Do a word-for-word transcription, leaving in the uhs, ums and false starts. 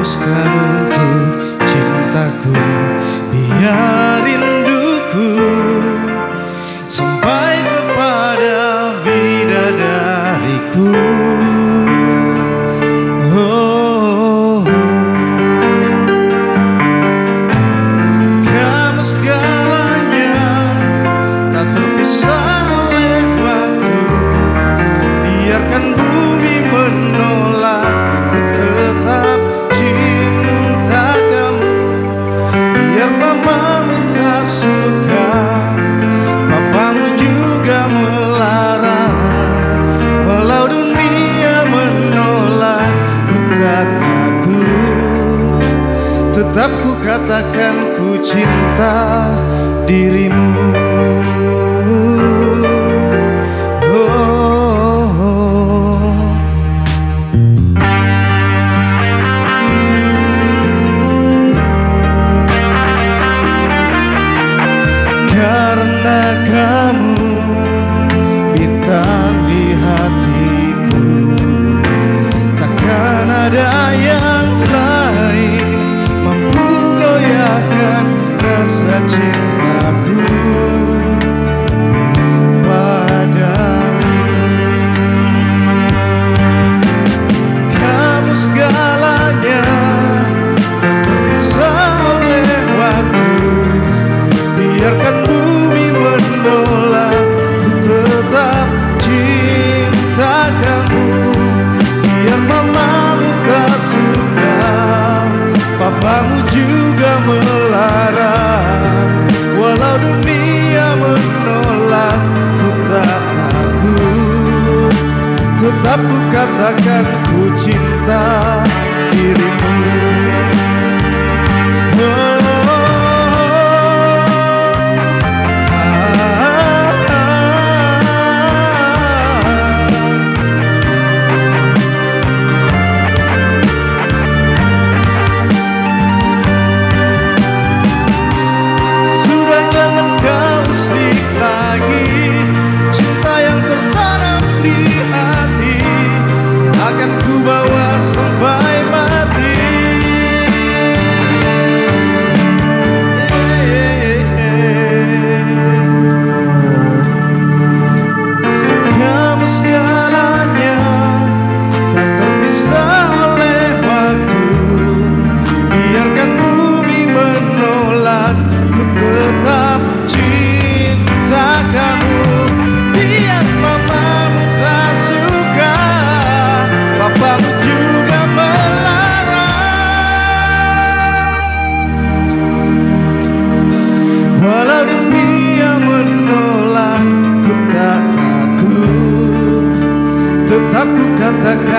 hapuskan untuk cintaku, biar rinduku sampai kepada bidadariku. Oh, kamu segalanya, tak terpisah oleh waktu. Biarkan bumi menolak, ku tetap cinta kamu. Biar mamamu tak suka, papamu juga melarang. Walau dunia menolak, ku tak takut. Tetap ku katakan ku cinta dirimu. Karena kamu bintang di hatiku, takkan ada yang lain mampu goyahkan rasa cintaku padamu. Kamu segalanya, tak terpisah oleh waktu. Biarkan bumi menolak, ku tetap cinta kamu. Biar mamamu tak suka, papamu juga melarang. Walau dunia menolak, ku tak takut. Tetap ku katakan ku cinta dirimu. Oh, akan ku bawa sampai mati. Kamu segalanya, tak terpisah oleh waktu. Biarkan bumi menolak, ku tetap cinta kamu. Biar mamamu tak suka, papamu juga melarang. Walau dunia menolak, ku tak takut. Tetap ku katakan